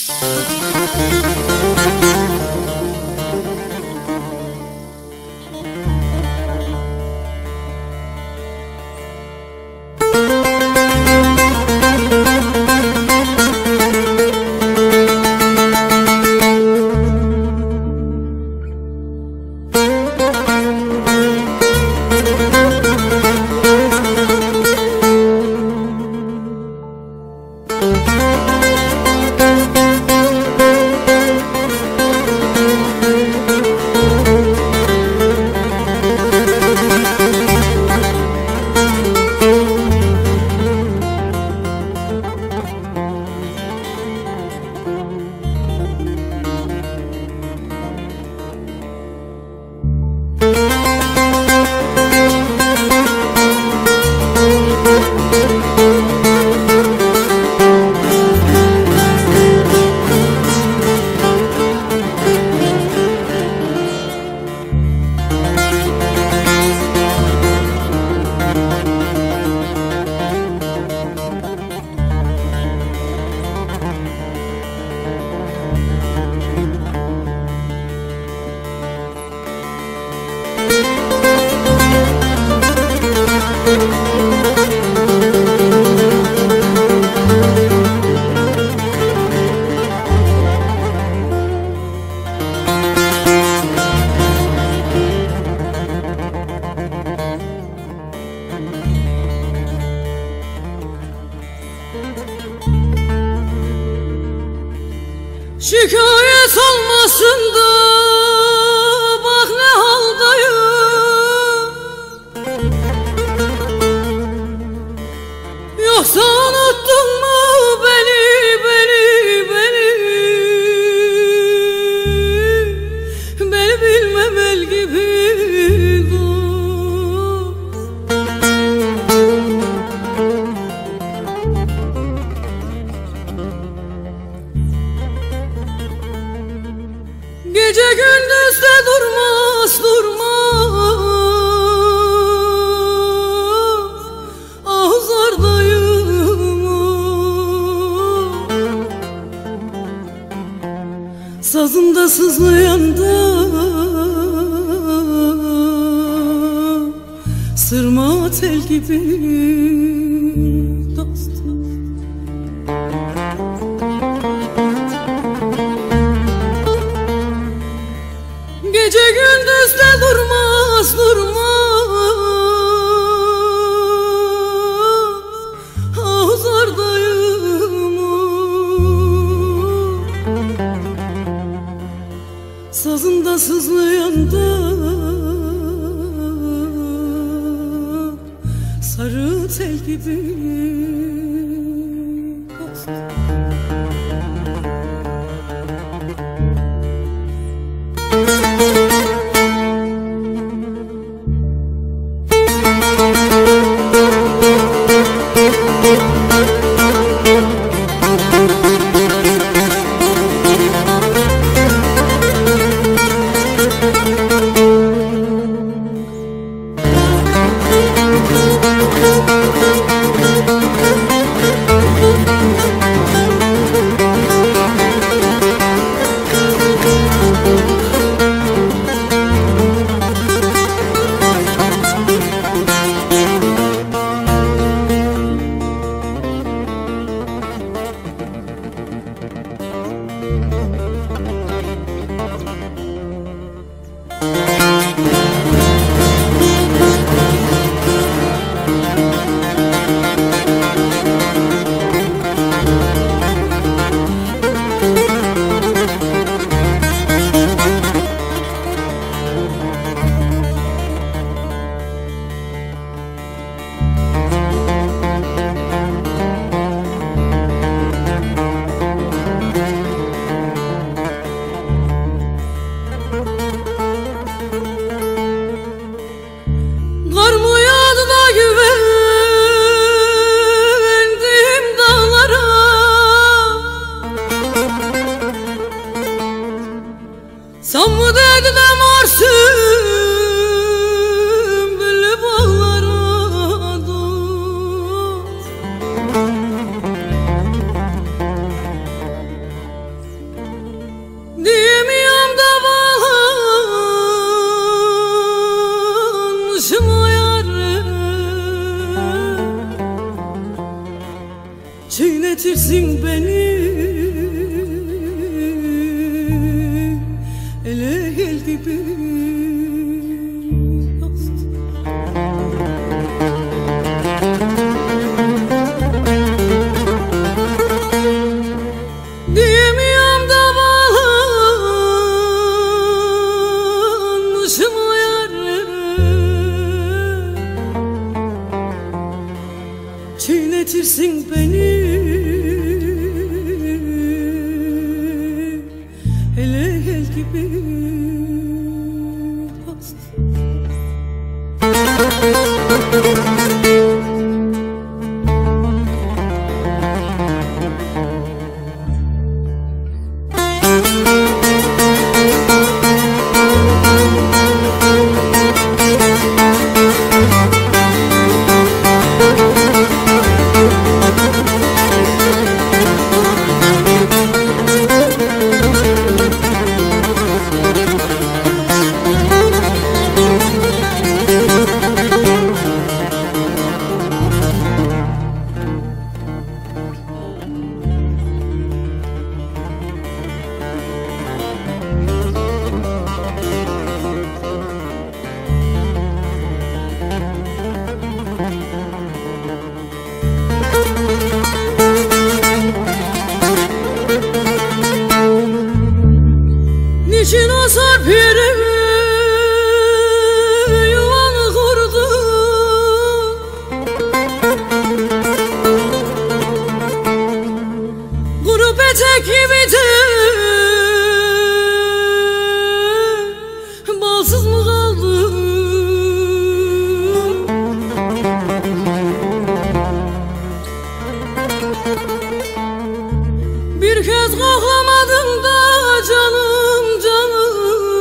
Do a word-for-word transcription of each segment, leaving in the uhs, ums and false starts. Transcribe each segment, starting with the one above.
Şikayet olmasın da bak ne haldayım. Yoksa unuttun mu beni, beni, beni? Beni bilmemel gibi gece gündüz de durmaz, durmaz ahzardayım. Sazımda sızlayan da sırma tel gibi dostum. Gece gündüz de durmaz, durmaz ahzardayım. Sazımda sızlayan da sarı tel gibi dostum. çiğnetirsin beni. Ele gel gibi diyemiyorum da bağlanmışım o yâre. Çiğnetirsin beni. Ele gel gibi niçin o sarp yerime yuvanı kurdu? Kuru petek gibi de balsız mı kaldı? Bir kez koklamadım da canım canım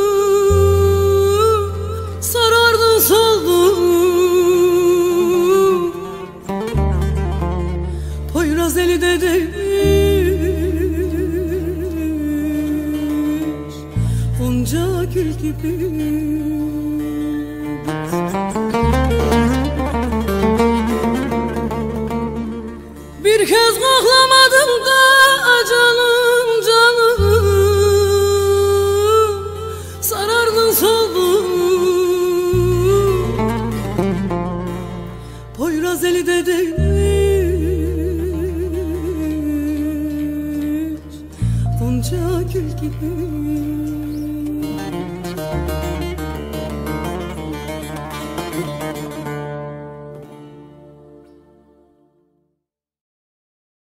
sarardın soldun. Poyraz eli de değmiş onca gül gibi. Bir kez koklamadım da canım canım sarardın soldun. Poyraz eli de değmiş onca gül gibi.